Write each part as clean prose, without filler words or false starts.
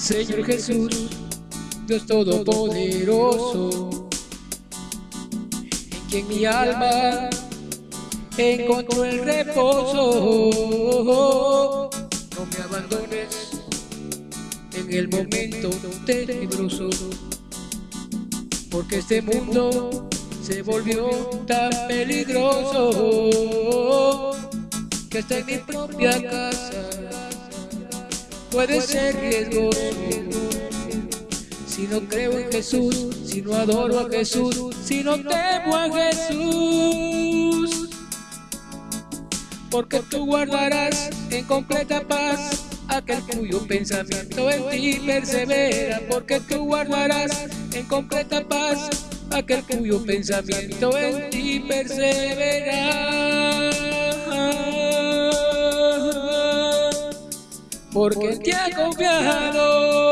Señor Jesús, Dios Todopoderoso, en quien mi alma encontró el reposo. No me abandones en el momento tenebroso, porque este mundo se volvió tan peligroso que hasta en mi propia casa puede ser riesgoso. Si no creo en Jesús, si no adoro a Jesús, si no temo a Jesús, porque tú guardarás en completa paz aquel cuyo pensamiento en ti persevera, porque tú guardarás en completa paz aquel cuyo pensamiento en ti persevera. Porque Él te ha confiado,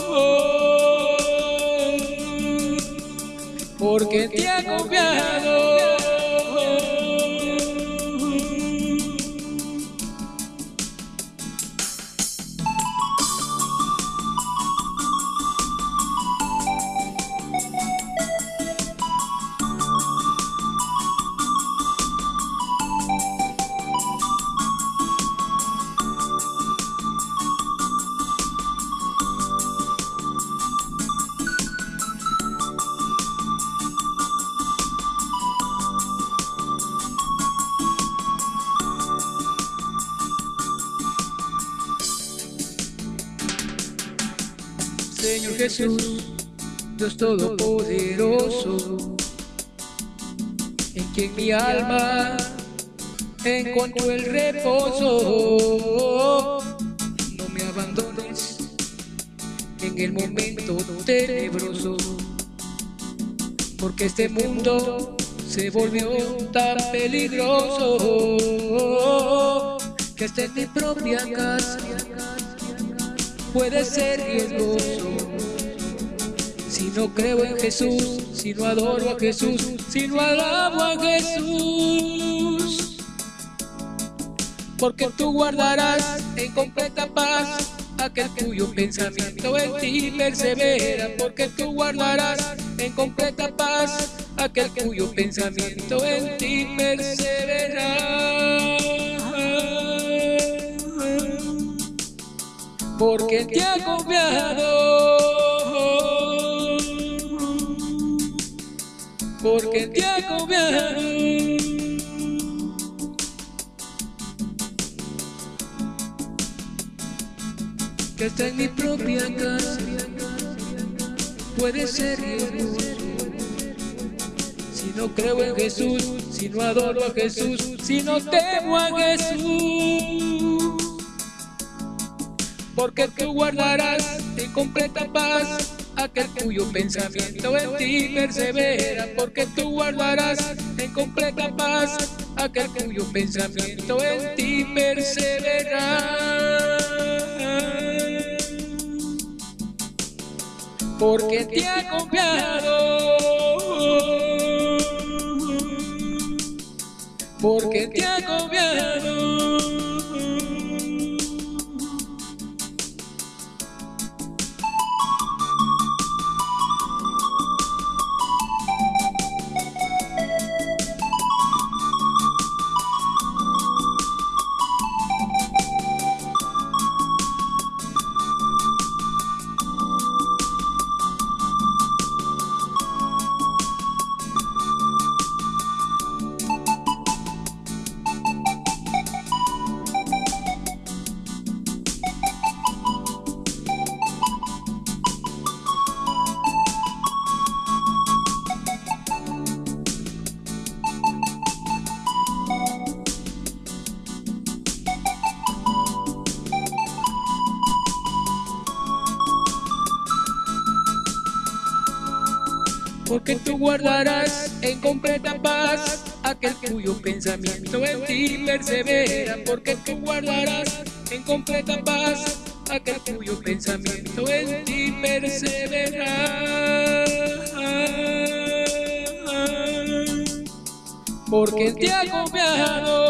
porque Él te ha confiado. Señor Jesús, Dios Todopoderoso, en quien mi alma encontró el reposo. No me abandones en el momento tenebroso, porque este mundo se volvió tan peligroso que hasta en mi propia casa puede ser riesgoso. Si no creo en Jesús, si no adoro a Jesús, si no alabo a Jesús, porque tú guardarás en completa paz aquel cuyo pensamiento en ti persevera, porque tú guardarás en completa paz aquel cuyo pensamiento en ti persevera. Porque Él te ha confiado, porque Él te ha confiado. Que hasta en mi propia casa puede ser riesgoso. Si no creo en Jesús, si no adoro a Jesús, si no temo a Jesús, porque tú guardarás en completa paz aquel cuyo pensamiento en ti persevera, porque tú guardarás en completa paz aquel cuyo pensamiento en ti persevera. Porque te ha confiado, porque te ha confiado. Porque tú guardarás en completa paz aquel cuyo pensamiento en ti persevera, porque tú guardarás en completa paz aquel cuyo pensamiento en ti persevera. Porque Él te ha confiado,